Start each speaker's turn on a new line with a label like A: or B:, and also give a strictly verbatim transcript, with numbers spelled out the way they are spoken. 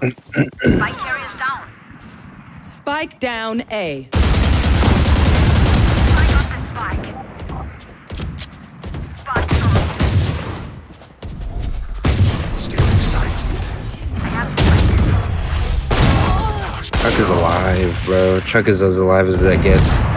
A: Spike carrier is down.
B: Spike down A.
A: I got the spike. Spike on.
C: Stealing sight.
A: I have spike.
D: Chuck is alive, bro. Chuck is as alive as that gets.